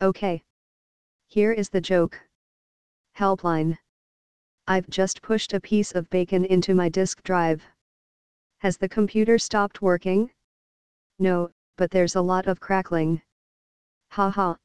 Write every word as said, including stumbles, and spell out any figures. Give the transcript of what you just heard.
Okay. Here is the joke. Helpline. I've just pushed a piece of bacon into my disk drive. Has the computer stopped working? No, but there's a lot of crackling. Haha.